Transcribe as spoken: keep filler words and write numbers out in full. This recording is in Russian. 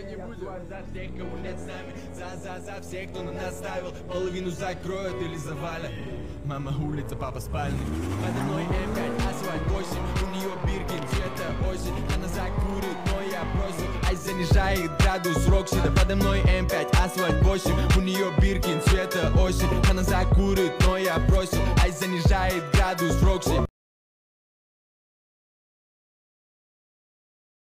не будем. За всех, кого нет с нами, за, за, за всех, кто на нас ставил. Половину закроют или завалят. Мама улица, папа спальный. Подо мной эм пять, асфальт восемь. У нее биркин, цвета осень. Она закурит, но я бросил. Ай занижает градус Рокси. Да подо мной эм пять, асфальт восемь. У нее биркин, цвета осень. Она закурит, но я бросил. Ай занижает градус Рокси.